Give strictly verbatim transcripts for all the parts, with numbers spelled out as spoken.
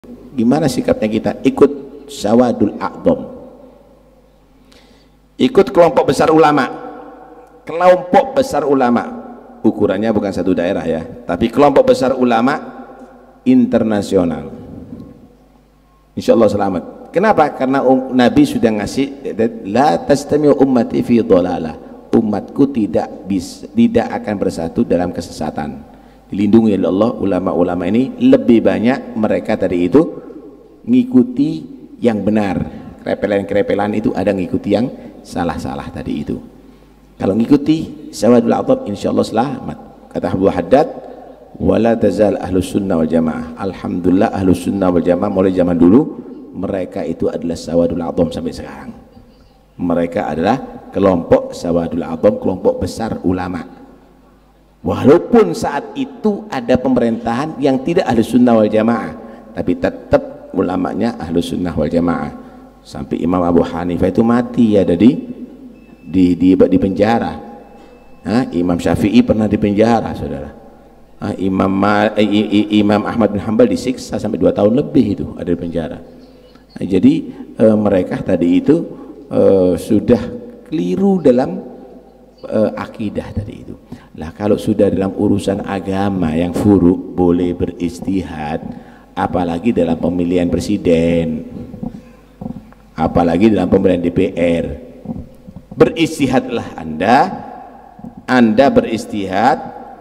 Gimana sikapnya kita? Ikut Sawadul A'dham, ikut kelompok besar ulama. Kelompok besar ulama ukurannya bukan satu daerah ya, tapi kelompok besar ulama internasional, insya Allah selamat. Kenapa? Karena um, Nabi sudah ngasih la tastami'u ummati fi dhalalah, umatku tidak bisa, tidak akan bersatu dalam kesesatan. Dilindungi oleh Allah. Ulama-ulama ini lebih banyak mereka tadi itu ngikuti yang benar, kerepelan-kerepelan itu ada ngikuti yang salah-salah tadi itu. Kalau ngikuti Sawadul A'dham insyaallah selamat. Kata Abu Haddad, wala tazal ahlus sunnah wal jamaah. Alhamdulillah ahlus sunnah wal jamaah mulai zaman dulu mereka itu adalah Sawadul A'dham sampai sekarang. Mereka adalah kelompok Sawadul A'dham, kelompok besar ulama. Walaupun saat itu ada pemerintahan yang tidak ahlus sunnah wal jamaah, tapi tetap ulamanya ahlus sunnah wal jamaah. Sampai Imam Abu Hanifah itu mati ya, di di di, di penjara. Nah, Imam Syafi'i pernah di penjara, saudara. Nah, Imam eh, Imam Ahmad bin Hanbal disiksa sampai dua tahun lebih itu ada di penjara. Nah, jadi eh, mereka tadi itu eh, sudah keliru dalam eh, akidah tadi itu. Lah kalau sudah dalam urusan agama yang furu boleh beristihad, apalagi dalam pemilihan presiden, apalagi dalam pemilihan D P R. Beristihadlah anda, anda beristihad,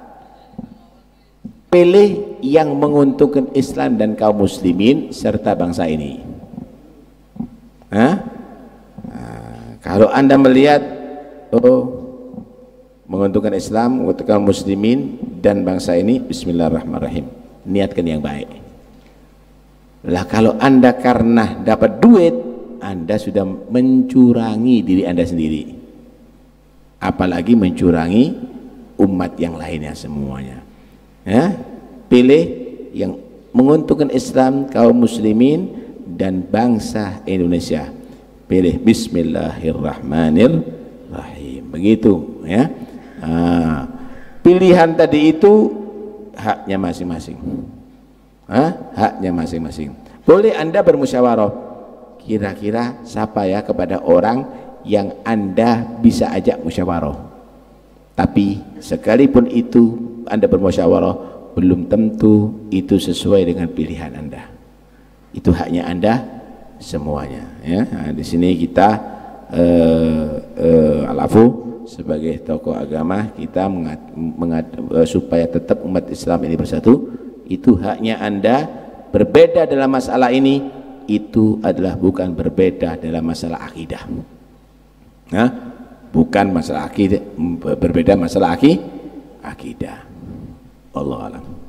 pilih yang menguntungkan Islam dan kaum muslimin serta bangsa ini. Hah? Nah, kalau anda melihat oh menguntungkan Islam, menguntungkan kaum muslimin dan bangsa ini, bismillahirrahmanirrahim, niatkan yang baik. Lah kalau anda karena dapat duit, anda sudah mencurangi diri anda sendiri, apalagi mencurangi umat yang lainnya semuanya ya. Pilih yang menguntungkan Islam, kaum muslimin dan bangsa Indonesia. Pilih bismillahirrahmanirrahim, begitu ya. Nah, pilihan tadi itu haknya masing-masing, haknya masing-masing. Boleh anda bermusyawarah, kira-kira siapa ya kepada orang yang anda bisa ajak musyawarah. Tapi sekalipun itu anda bermusyawarah, belum tentu itu sesuai dengan pilihan anda. Itu haknya anda semuanya ya. Nah, di sini kita uh, uh, alafu sebagai tokoh agama kita mengat, mengat, uh, supaya tetap umat Islam ini bersatu. Itu haknya anda. Berbeda dalam masalah ini, itu adalah bukan berbeda dalam masalah akidah. Nah, bukan masalah akidah, berbeda masalah akidah. Allah alam.